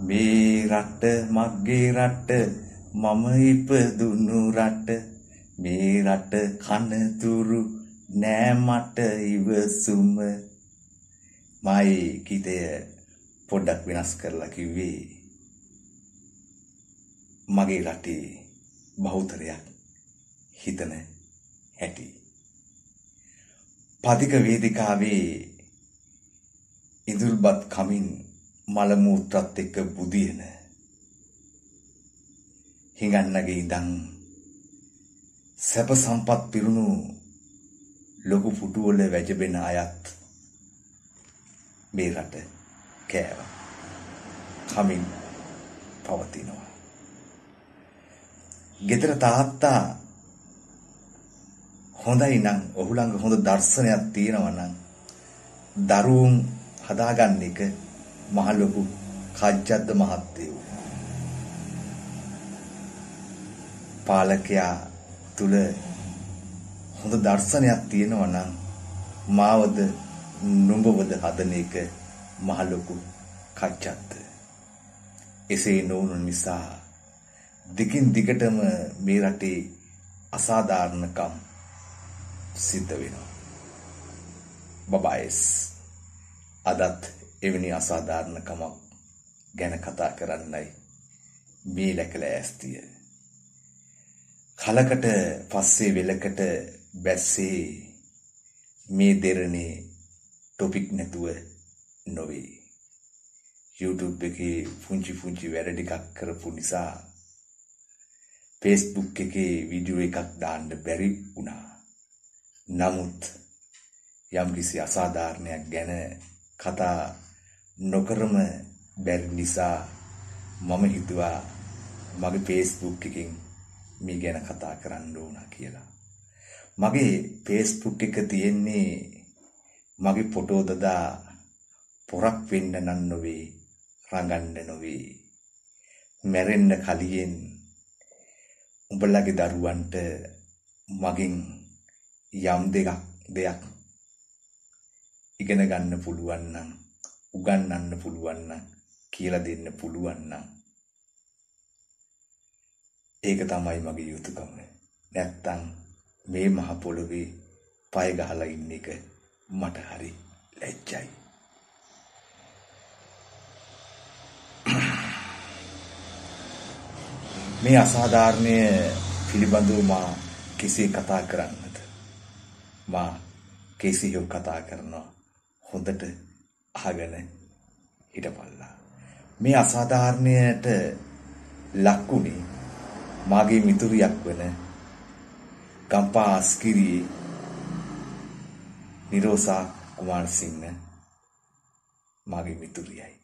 මේ රට මගේ රට මම ඉපදුණු රට මේ රට කනතුරු නෑ මට ඉවසුම මයි ගීතය පොඩ්ඩක් වෙනස් කරලා කිව්වේ මගේ රටේ බහුතරයක් හිතන හැටි පදික වේදිකාවේ ඉඳුල්බත් කමින් මල මූත්‍රාත් එක්ක බුදියන හිඟන්නගේ ඉඳන් සැප සම්පත් පිරුණු ලොකු පුටුවල වැජබෙන අයත් මේ රට කෑවා කමින් පවතිනවා. ගෙදර තාත්තා හොඳයි නම් ඔහු ළඟ හොඳ දර්ශනයක් තියෙනවා නම් දරුවුන් හදාගන්න එක මහ ලොකු කජ්ජද්ද මහත්තයෝ පාලකයා තුල හොඳ දර්ශනයක් තියෙනවා නම් මාවද නුඹවද හදන එක මහ ලොකු කජ්ජද්ද. එසේ නොවුණු නිසා දිගින් දිගටම මේ රටේ අසාධාරණකම් සිද්ධ වෙනවා. බබායිස් අදත් එවැනි අසාධාරණකමක් ගැන කතා කරන්නයි මේ ලැකල ඇස්තිය. කලකට පස්සේ වෙලකට බැස්සේ මේ දෙරණේ ටොපික් නැතුව නොවේ. YouTube එකේ පුංචි වැඩ ටිකක් කරපු නිසා Facebook එකේ වීඩියෝ එකක් දාන්න බැරි වුණා. නමුත් යම්කිසි අසාධාරණයක් ගැන කතා නොකරම බැරි නිසා මම හිතුවා මගේ Facebook එකෙන් මේ ගැන කතා කරන්න ඕන කියලා. මගේ Facebook එක තියෙන්නේ මගේ ෆොටෝ දදා පොරක් වෙන්න නම් නොවේ, රඟන්න නොවේ. මැරෙන්න කලින් උඹලගේ දරුවන්ට මගෙන් යම් දෙයක් ඉගෙන ගන්න පුළුවන් නම් උගන්වන්න පුළුවන් නම් කියලා දෙන්න පුළුවන් නම් ඒක තමයි මගේ යුතුයකම. නැත්තම් මේ මහ පොළොවේ පය ගහලා ඉන්න එක මට හරි ලැජ්ජයි. මේ අසාධාරණය පිළිබඳව මා කෙසේ කතා කරන්නද? මා කෙසේ කතා කරනවා හොඳට අහගෙන හිටපල්ලා. මේ අසාධාරණයට ලක්ුණේ මාගේ මිතුරියක් වන ගම්පා අස්කිරියේ නිරෝසා කුමාරසිංහ මාගේ මිතුරියයි.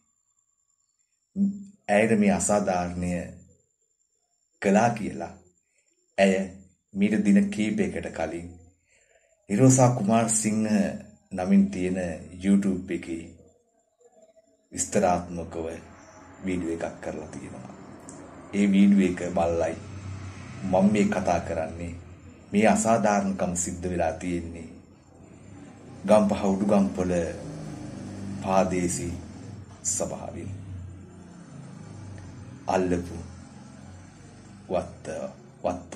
ඇයට මේ අසාධාරණය කළා කියලා ඇය මීට දින කීපයකට කලින් නිරෝසා කුමාරසිංහ නමින් තියෙන YouTube එකේ විස්තරාත්මකව වීඩියෝ එකක් කරලා තියෙනවා. ඒ වීඩියෝ එක බලලයි මම මේ කතා කරන්නේ. මේ අසාධාරණකම් සිද්ධ වෙලා තියෙන්නේ ගම්පහ උඩුගම්පොළ පාදේසි සභාවෙන් අල්ලපු වත්ත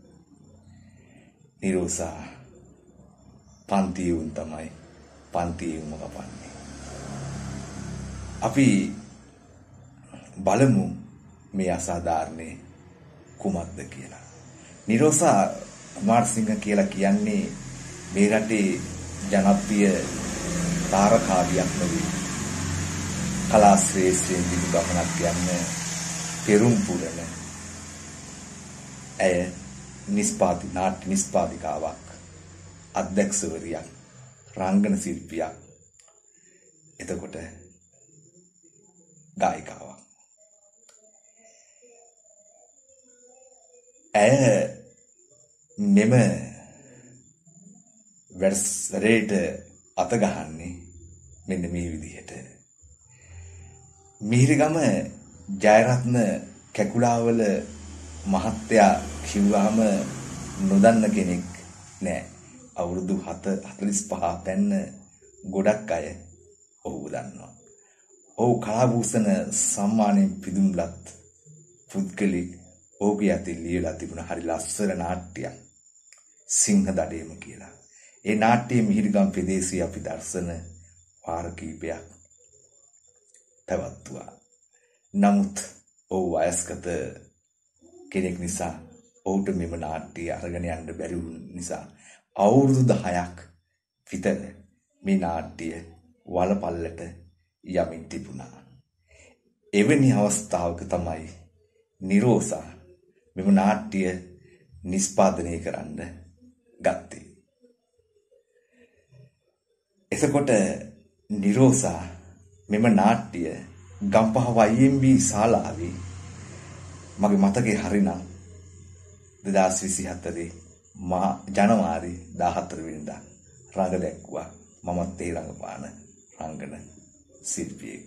නිරෝසා පන්තියුන් තමයි පන්තියුන්ම කපන්නේ. අපි බලමු මේ අසාධාරණේ කුමක්ද කියලා. නිරෝසා කුමාරසිංහ කියලා කියන්නේ මේ රටේ ජනප්‍රිය තාරකාවියක් නෙවෙයි. කලා ශ්‍රේෂ්ඨයෙන් දිනු ගමනක් යන පෙරුම් පුරන ඇය නාට්‍ය නිෂ්පාදිකාවක්, අධ්‍යක්ෂවරියක්, රංගන ශිල්පියක්, එතකොට ගායිකාවක්. ඇය මෙම වැඩසටහනට අත ගහන්නේ මෙන්න මේ විදිහට. මිහිරිගම ජයරත්න කැකුලාවල මහත්තයා කිව්වහම නොදන්න කෙනෙක් නෑ. අවුරුදු 45 පැන්න ගොඩක් අය ඔහුව දන්නවා. ඔහු කලාභූෂණ සම්මානයෙන් පිදුම්ලත් පුද්ගලෙක් ඔහුගේ අතින් ලියලා තිබුණ හරි ලස්සන නාට්‍යයක් සිංහ දඩේම කියලා. ඒ නාට්‍යයේ මිහිරිගම් ප්‍රදේශයේ අපි දර්ශන වාර කීපයක් පැවැත්තුවා. නමුත් ඔහු වයස්ගත කෙනෙක් නිසා ඔහුට මෙම නාට්‍ය අරගෙන යන්න බැරි නිසා අවුරුදු 10ක් විතර මේ නාට්‍ය වලපල්ලට යමින් තිබුණා. එවැනි අවස්ථාවක තමයි නිරෝසා මෙම නාට්‍ය නිෂ්පාදනය කරන්න ගත්තේ. එතකොට නිරෝසා මෙම නාට්‍ය ගම්පහ YMB ශාලාවේ මගේ මතකේ හරිනම් 2024 ජනවාරි 14 වෙනිදා රඟ දැක්වුවා. මමත් ඒ රඟපාන රංගන ශිල්පියෙක්.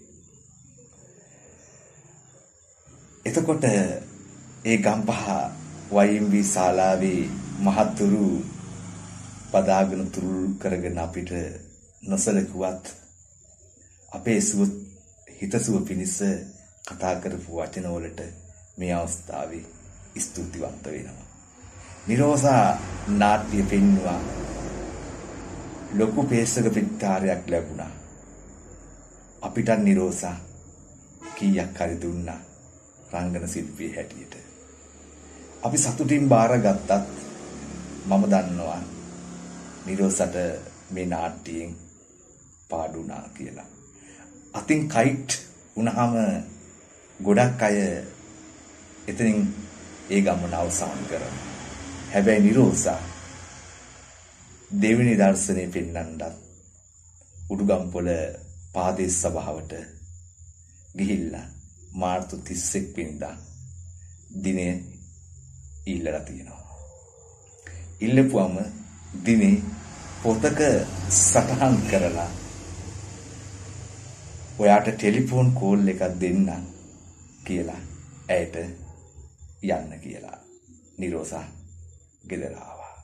එතකොට ඒ ගම්පහ YMB ශාලාවේ මහතුරු පදාගෙන තුරුල් කරගෙන අපිට නොසලකුවත් අපේ හිතසුව පිණිස කතා කරපු වචනවලට මේ අවස්ථාවේ ස්තුතිවන්ත වෙනවා. නිරෝසා නාට්‍ය පෙන්වුවා. ලොකු පේසක පිටාරයක් ලැබුණා. අපිට නිරෝසා කීයක් හරි දුන්නා රංගන ශිල්පියෙ හැටියට. අපි සතුටින් බාරගත්තත් මම දන්නවා නිරෝසට මේ නාට්‍යයෙන් පාඩුණා කියලා. අතින් කයිට් වුණාම ගොඩක් අය එතනින් ඒ ගමන අවසන් කරනවා. හැබැයි නිරෝසා දෙවෙනි දර්ශනේ පෙන්වන්නත් උඩුගම්පොළ පාදේශ සභාවට ගිහිල්ලා මාර්තු 31 වෙනිදා දිනේ ඉල්ලලා තියෙනවා. ඉල්ලපුවම දිනේ පොතක සටහන් කරලා ඔයාට ටෙලිෆෝන් කෝල් එකක් දෙන්න කියලා ඇයට යන්න කියලා නිරෝසා ගෙදර ආවා.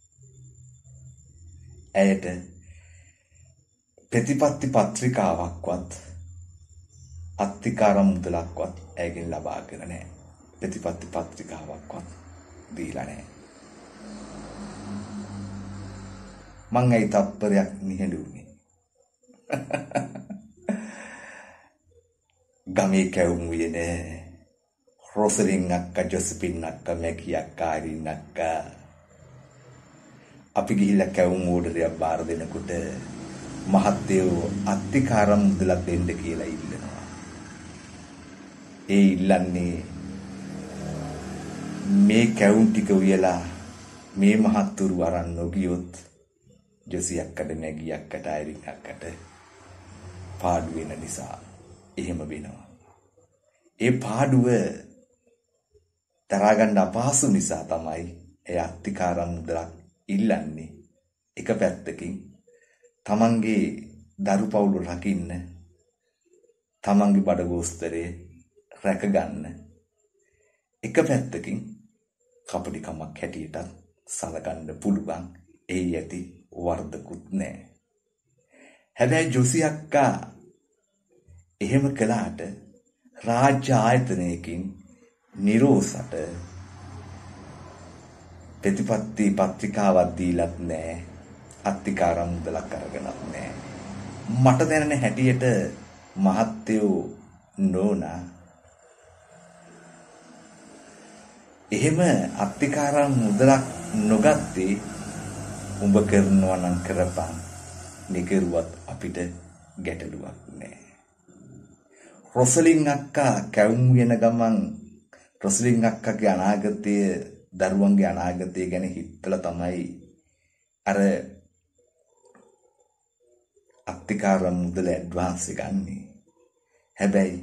ඇයට ප්‍රතිපත්ති පත්‍රිකාවක්වත් අත්තිකාරම් මුදලක්වත් ඇයගෙන් ලබාගෙන නැහැ. ප්‍රතිපත්ති පත්‍රිකාවක්වත් දීලා නැහැ. මං ඇයි තත්පරයක් නිහඬ වුණේ. ගමේ කැවුම් උයනේ රොසලින් අක්කා ජොසපින් අක්කා මැකි අක්කා ආරින් අක්කා අපි ගිහිල්ලා කැවුම් ඕඩරයක් බාර දෙනකොට මහත්තයෝ අත්තිකාරම් මුදලක් දෙන්න කියලා ඉල්ලනවා. ඒ ඉල්ලන්නේ මේ කැවුම් ටික උයලා මේ මහත්තුරු අරන් නොගියොත් ජොසි අක්කට මැගි අක්කට ආරින් අක්කට පාඩු වෙන නිසා එහෙම වෙනවා. ඒ පාඩුව තරගන්න අපහසු නිසා තමයි ඒ අත්තිකාරම් මුදලක් ඉල්ලන්නේ. එක පැත්තකින් තමන්ගේ දරු පවුල රකින්න, තමන්ගේ බඩගෝස්තරේ රැකගන්න. එක පැත්තකින් කපටිකමක් හැටියට සලකන්න පුළුවන්. ඒ යටි වර්ධකුත් නැහැ. හැබැයි ජොසි අක්කා එහෙම කළාට රාජ්‍ය ආයතනයකින් නිරෝසට ප්‍රතිපත්ති පත්‍රිකාවක් දීලත් නැහැ. අත්තිකාරම් මුදලක් අරගෙනත් නැහැ. මට දැනෙන හැටියට මහත්තයෝ නෝනා එහෙම අත්තිකාරම් මුදලක් නොගත්තේ උඹ කරනවා නම් කරපන්. නිකරුවත් අපිට ගැටලුවක් නැහැ. රොසලින් අක්කා කැවුම් වෙන ගමන් රොසලින් අක්කාගේ අනාගතය, දරුවන්ගේ අනාගතය ගැන හිතලා තමයි අර අත්තිකාරම් මුදල ඇඩ්වාන්ස් ගන්නේ. හැබැයි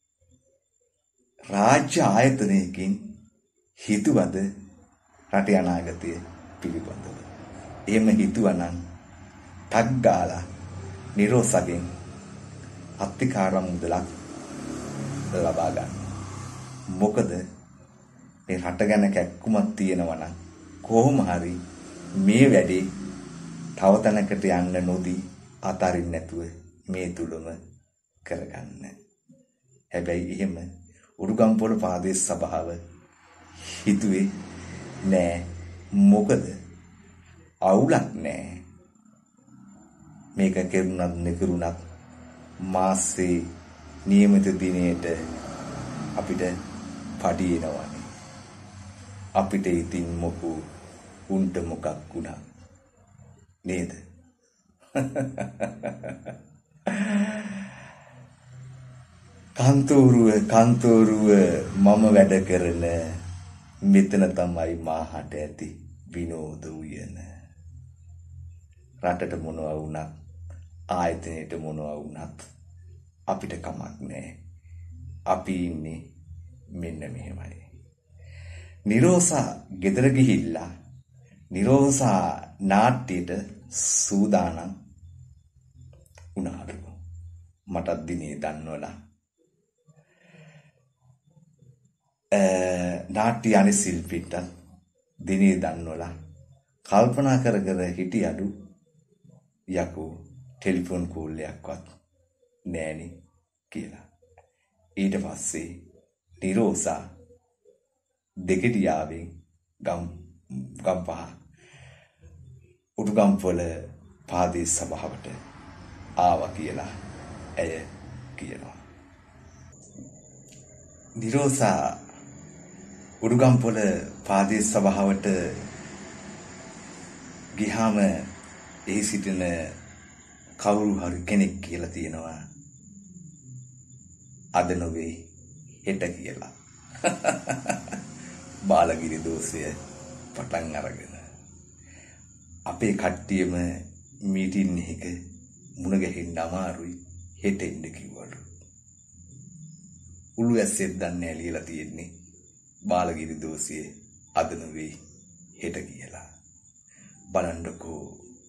රාජ්‍ය ආයතනයකින් හිතුවද රටේ අනාගතය පිළිබඳව? එහෙම හිතුවනම් ටක් ගාලා නිරෝසගෙන් අත්තිකාරම් මුදලක් ලබා ගන්න. මොකද මේ රට ගැන කැක්කුමක් තියෙනවා නම් කොහොම හරි මේ වැඩේ තව තැනකට යන්න නොදී අතාරින්න නැතුව මේ තුලම කරගන්න. හැබැයි එහෙම උඩුගම්පොළ ප්‍රාදේශ සභාව හිතුවේ නෑ. මොකද අවුලක් නෑ. මේක කෙරුණත් නෙකරුණත් මාසේ නියමිත දිනේට අපිට පඩි එනවනේ. අපිට ඉතින් මොකෝ උන්ට මොකක් වුණා නේද? කන්තෝරුව මම වැඩ කරන මෙතන තමයි මාහට ඇති විනෝද උයන. රටට මොනවා වුණත් ආයතනයට මොනවා වුණත් අපිට කමක් නැහැ. අපි ඉන්නේ මෙන්න මෙහෙමයි. නිරෝසා ගෙදර ගිහිල්ලා නිරෝසා නාට්‍යයට සූදානම් වුණාලු. මටත් දිනේ දන්නවලා. නාට්‍ය අනේ ශිල්පීට දිනේ දන්නවලා කල්පනා කර හිටියලු යකෝ ටෙලිෆෝන් කෝල් එකක්වත් නෑනේ කියලා. ඊට පස්සේ නිරෝසා දෙකඩියාවෙන් ගම්පහ උඩුගම්පොළ ප්‍රාදේශ සභාවට ආවා කියලා ඇය කියනවා. නිරෝසා උඩුගම්පොළ ප්‍රාදේශ සභාවට ගියාම එහි සිටින කවුරු හරි කෙනෙක් කියලා තියෙනවා අද නොවේ හෙට කියලා. බාලගිරි දෝෂය පටන් අරගෙන අපේ කට්ටියම මීටින් එක මුණ ගැහෙන්න අමාරුයි හෙට එන්න කිව්වලු. උළු ඇස්සෙත් දන්නේ ලියලා තියෙන්නේ බාලගිරි දෝෂය අද නොවේ හෙට කියලා. බලන්නකෝ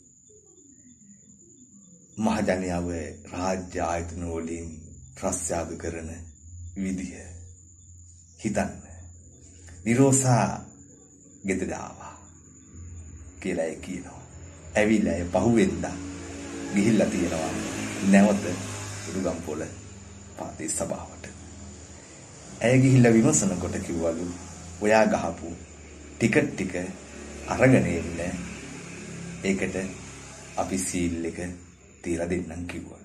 මහජනයාව රාජ්‍ය ආයතන වලින් ප්‍රස්යාදු කරන විදිය හිතන්න. නිරෝසා ගෙදර ආවා කියලා ඒ කියනවා. ඇවිල්ලා ඒ පහුවෙන්දා ගිහිල්ලා තියෙනවා නැවත උඩුගම්පොළ ප්‍රාදේශ සභාවට. ඇය ගිහිල්ලා විමසනකොට කිව්වලු ඔයා ගහපු ටිකට් ටික අරගෙන එන්න. ඒකට අපි සීල් එක තියලා දෙන්නම් කිව්වලු.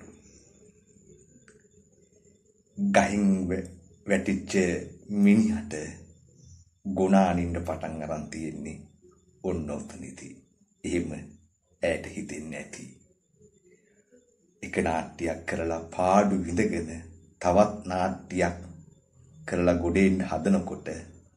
ගහින් වැටිච්ච මිනිහට ගුණානින්න පටන් අරන් තියෙන්නේ ඔන්න ඔතනදී. එහෙම ඇයට හිතෙන්නේ නැති. එක නාට්‍යයක් කරලා පාඩු විඳගෙන තවත් නාට්‍යයක් කරලා ගොඩේන්න හදනකොට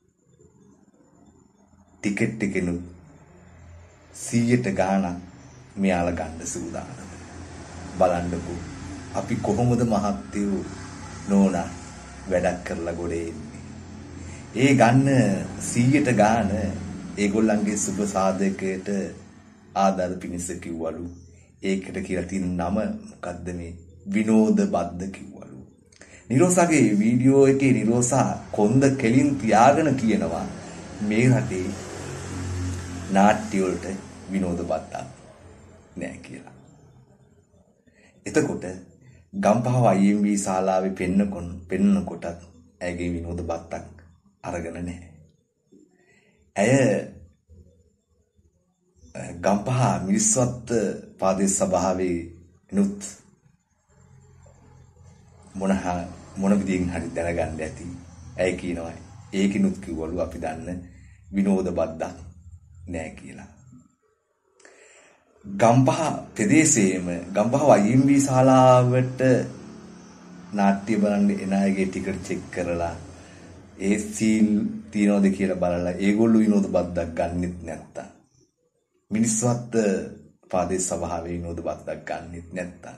ටිකට් එකෙනු 100ට ගාණක් මෙයාලා ගන්න සූදානම්. බලන්නකෝ අපි කොහොමද මහත්තයෝ නෝනා වැඩක් කරලා ගොඩේ එන්නේ. ඒ ගන්න 100ට ගාන ඒගොල්ලන්ගේ සුබ සාධකයට ආදාළ පිණිස කිව්වලු. ඒකට කියලා තියෙන නම මොකද්ද මේ විනෝද බද්ද කිව්වලු. නිරෝසාගේ වීඩියෝ එකේ නිරෝසා කොන්ද කෙලින් තියාගෙන කියනවා මේ රටේ නාට්‍ය වලට විනෝද බද්දක් නෑ කියලා. එතකොට ගම්පහ IMB ශාලාවේ පෙන්නකොටත් ඇයගේ විනෝද බද්දක් අරගෙන නැහැ. ඇය ගම්පහ මිනිස්වත් ප්‍රාදේශ සභාවේ නුත් මොන විදියෙන් හරි දැනගන්න ඇති. ඇය කියනවා ඒකිනුත් කිව්වලු අපි දන්න විනෝද බද්දක් නෑ කියලා. ගම්පහ ප්‍රදේශයේම ගම්පහ IMB ශාලාවට නාට්‍ය බලන්න එන අයගේ ටිකට් චෙක් කරලා ඒ සීල් තියනවද කියලා බලලා ඒගොල්ලෝ විනෝද බද්දක් ගන්නෙත් නැත්තම් මිනිස්වත් ප්‍රාදේශ සභාවේ විනෝද බද්දක් ගන්නෙත් නැත්තම්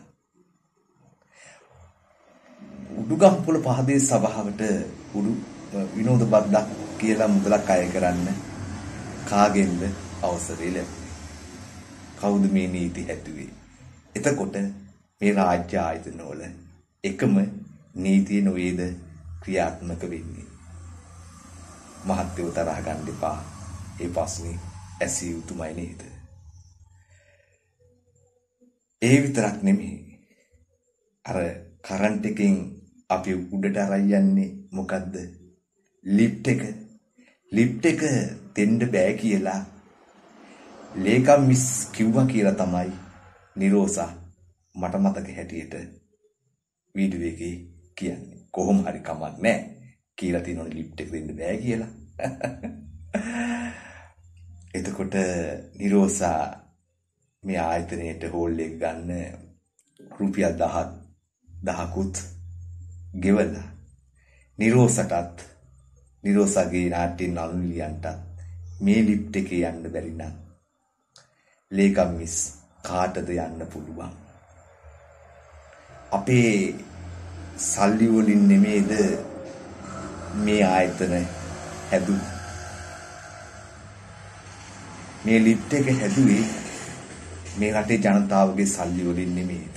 උඩුගම්පොළ ප්‍රාදේශ සභාවට විනෝද බද්දක් කියලා මුදලක් අය කරන්න කාගෙන්ද අවසරය ලැබෙන්නේ? කවුද මේ නීති හැදුවේ? එතකොට මේ රාජ්‍ය ආයතනවල එකම නීතිය නොවේද ක්‍රියාත්මක වෙන්නේ? මහත්යෝ තරහ ගන්න එපා. ඒ ප්‍රශ්නේ ඇසිය යුතුමයි නේද? ඒ විතරක් නෙමෙයි. අර කරන්ට් එකෙන් අපි උඩට අරන් යන්නේ මොකද්ද? ලිෆ්ට් එක. ලිෆ්ට් එක දෙන්න බෑ කියලා ලේකම් මිස් කිව්වා කියලා තමයි නිරෝසා මට මතක හැටියට වීඩියෝ එකේ කියන්නේ. කොහොම හරි කමක් නැහැ කියලා තියෙනවනේ ලිෆ්ට් එක දෙන්න බෑ කියලා. එතකොට නිරෝසා මේ ආයතනයේට හෝල් එක ගන්න රුපියල් 10කුත් ගෙවලා නිරෝසටත් නිරෝසගේ නාට්‍ය නළුනිලියන්ට මේ ලිෆ්ට් එකේ යන්න බැරි නම් ලේකම් මිස් කාටද යන්න පුළුවන්? අපේ සල්ලි වලින් නෙමේද මේ ආයතන හැදුවේ? මේ ලිෆ්ට් එක හැදුවේ මේ රටේ ජනතාවගේ සල්ලි වලින් නෙමේද?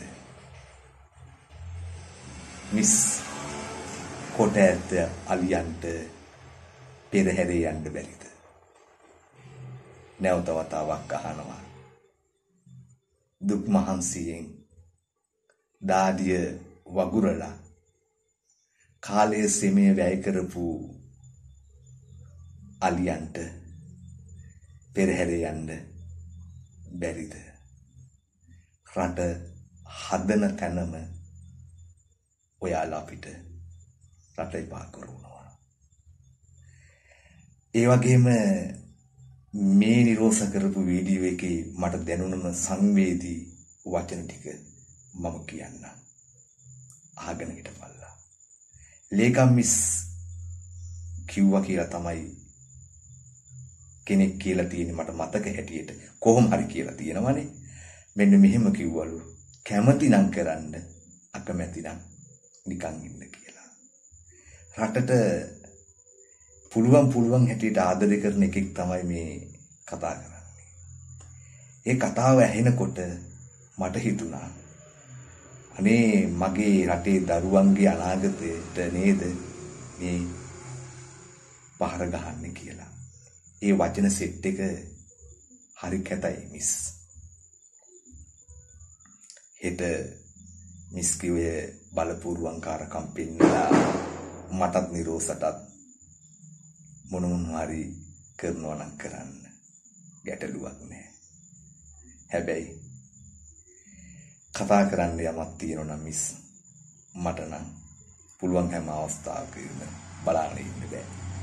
මිස් කොට ඇත්ත අලියන්ට පෙරහැරේ යන්න බැරිද? නැවත වතාවක් අහනවා. දුක් මහන්සියෙන් දාඩිය වගුරලා කාලයේ සෙමේ වැය කරපු අලියන්ට පෙරහැරේ යන්න බැරිද? රට හදන තැනම ඔයාලා අපිට රට එපා කරනවා. ඒ වගේම මේ නිරෝස කරපු වීඩියෝ එකේ මට දැනුණම සංවේදී වචන ටික මම කියන්නම්. අහගෙන හිටපල්ලා. ලේකම් මිස් කිව්වා කියලා තමයි කෙනෙක් කියලා තියෙන්නේ මට මතක හැටියට. කොහොම හරි කියලා තියෙනවනේ. මෙන්න මෙහෙම කිව්වලු. කැමති නම් කරන්න, අකමැති නම් නිකන් ඉන්න කියලා. රටට පුළුවන් හැටියට ආදරය කරන එකෙක් තමයි මේ කතා කරන්නේ. ඒ කතාව ඇහෙනකොට මට හිතුණා අනේ මගේ රටේ දරුවන්ගේ අනාගතයට නේද මේ පහර ගහන්නේ කියලා. ඒ වචන සෙට් එක හරි කැතයි මිස්. හෙට මිස් කිව්වේ බලපුරුවන්කාරකම් පෙන්නලා මටත් නිරෝසටත් මොන හරි කරනවා නම් කරන්න ගැටලුවක් නැහැ. හැබැයි කතා කරන්න යමක් තියෙනවා නම් මිස් මට නම් පුළුවන් හැම අවස්ථාවකම බලන්න ඉන්න බෑ.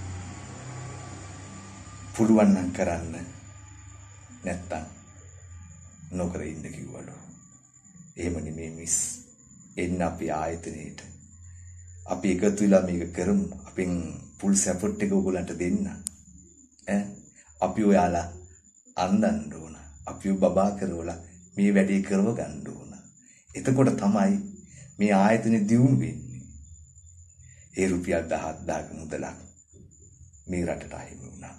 පුළුවන් නම් කරන්න නැත්තම් නොකර ඉන්න කිව්වලු. එහෙම නෙමෙයි මිස්. එන්න අපි ආයතනයේට අපි එකතු වෙලා මේක කරමු. අපෙන් ෆුල් සපෝට් එක ඔයගලන්ට දෙන්න. අපි ඔයාලා අන්දන්න ඕන. අපි බබා කරවලා මේ වැඩේ කරව ගන්න ඕන. එතකොට තමයි මේ ආයතනෙ දියුණු වෙන්නේ. ඒ රුපියල් 10,000ක මුදලක් මේ රටට අහිමි වුණා.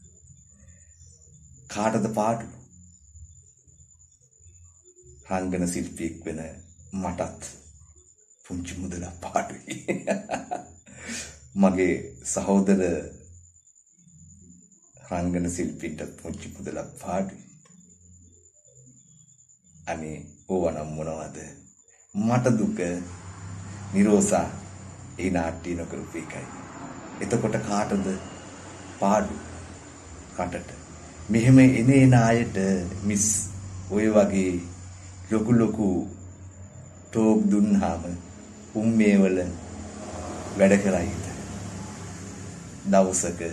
කාටද පාඩු? රංගන ශිල්පියෙක් වෙන මටත් පුංචි මුදලක් පාඩුයි. මගේ සහෝදර රංගන ශිල්පීන්ට පුංචි මුදලක් පාඩුයි. අනේ ඕවනම් මොනවද? මට දුක නිරෝසා ඒ නාට්‍ය නොකරපු එකයි. එතකොට කාටද පාඩු? කටට. මෙහෙම එන අයට මිස් ඔය වගේ ලොකු ටෝක් දුන්නාම උම්මේවල වැඩ කරයිද? දවසක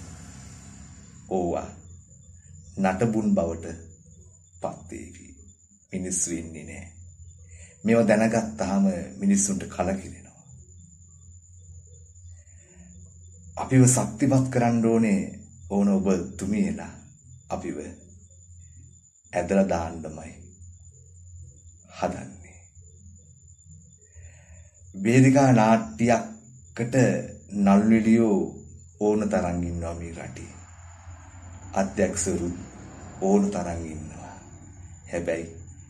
ඕවා නටබුන් බවට පත් වේවි. මිනිස්සු ඉන්නේ නැහැ. මේව දැනගත්තාම මිනිස්සුන්ට කලකිරෙනවා. අපිව ශක්තිමත් කරන්න ඕන ඔබ තුමියලා අපිව ඇදලා දාන්නමයි හදන්නේ. වේදිකා නාට්‍යයකට නළුනිලියෝ ඕන තරම් ඉන්නවා මේ රටේ. අධ්‍යක්ෂවරුත් ඕන තරම් ඉන්නවා. හැබැයි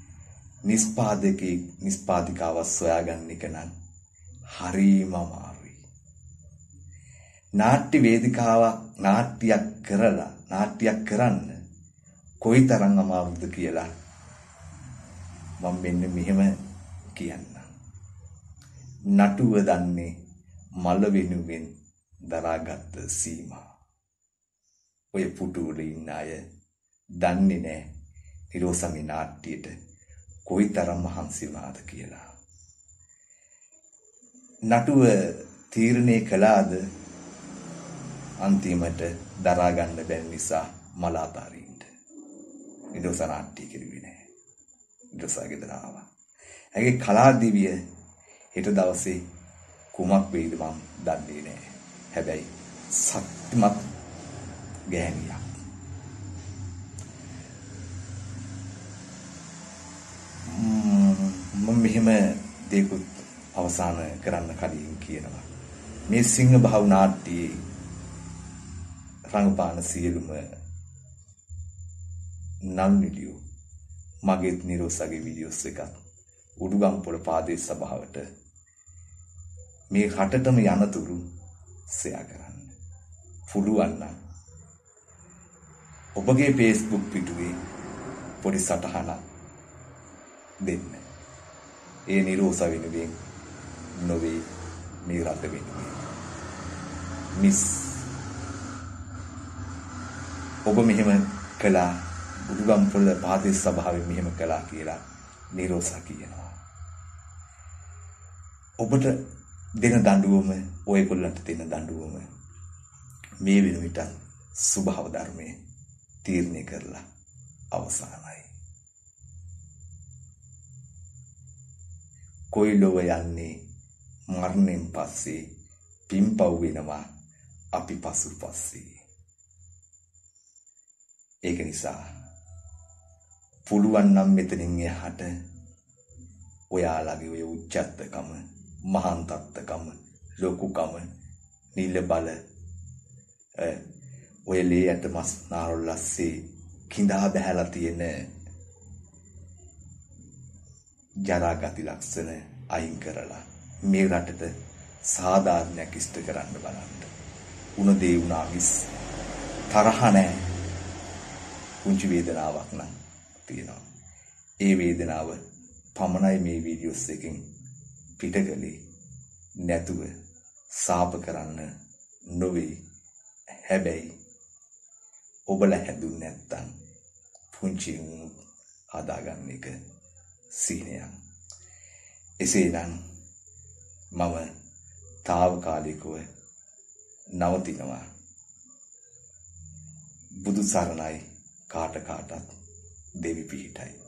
නිෂ්පාදිකාවක් සොයාගන්න එක නම් හරිම අමාරුයි. නාට්‍ය වේදිකාවක් නාට්‍යයක් කරන්න කොයිතරම් අමාරුද කියලා මම මෙන්න මෙහෙම කියන්නම්. නටුව දන්නේ මල වෙනුවෙන් දරාගත් සීමා. ඔය පුටුවල ඉන්න අය දන්නේ නැහැ නිරෝසමේ නාට්‍යයට කොයිතරම් මහන්සි වුණාද කියලා. නටුව තීරණය කළාද අන්තිමට දරා ගන්න බැරි නිසා මල අතාරින්න. නිරෝස නාට්‍ය කෙරුවේ නැහැ. නිරෝසගේ ගෙදර ආවා. ඇගේ කලාදිවිය හෙට දවසේ කුමක් වෙයිද මම දන්නේ නැහැ. හැබැයි සත්‍යමත් ගෑනියක්. මම මෙහෙම දෙකුත් අවසන් කරන්න කලින් කියනවා. මේ සිංහ බහු නාට්‍යයේ රංගපාන සියලුම නම් වීඩියෝ මගේත් නිරෝසගේ වීඩියෝස් එකක් උඩුගම්පොළ පාදේ සභාවට මේ රටටම යනතුරු ෂෙයා කරන්න. පුළුවන් නම් ඔබගේ Facebook පිටුවේ පොඩි සටහනක් දෙන්න. ඒ නිරෝස වෙනුවෙන් නොවේ මේ රට වෙනුවෙන්. මිස් ඔබ මෙහෙම කළා උඩුගම්පොළ පාදේ සභාවේ මෙහෙම කළා කියලා නිරෝස කියනවා. ඔබට දෙන දඬුවම ඔයගොල්ලන්ට දෙන දඬුවම මේ වෙන විට සුභව ධර්මයේ තීරණය කරලා අවසానයි. කොයි ලොව යන්නේ මරණයෙන් පස්සේ පින්පව් වෙනවා අපි පසුපස්සේ. ඒක නිසා පුළුවන් නම් මෙතනින් එහාට ඔයාලගේ ඔය උච්චත්තකම මහන්තත්කම ලොකුකම නිල බල ඔය ලේ යට මස් නාරොල්ලස්සේ කිඳා බහැලා තියෙන ජරා ගති ලක්ෂණ අයින් කරලා මේ රටට සාධාරණයක් ඉෂ්ට කරන්න බලන්න. උණ දේ වුණා මිස් තරහ නැහැ. පුංචි වේදනාවක් නම් තියෙනවා. ඒ වේදනාව පමණයි මේ වීඩියෝස් එකෙන් පිටකලේ නැතුව සාප කරන්න නොවේ. හැබැයි ඔබලා හැදුන්නේ නැත්තම් පුංචි හදාගන්න එක සීනයක්. එසේනම් මම తాවකාලිකව නවතිනවා. බුදු සරණයි කාට කාටත් දෙවි පිහිටයි.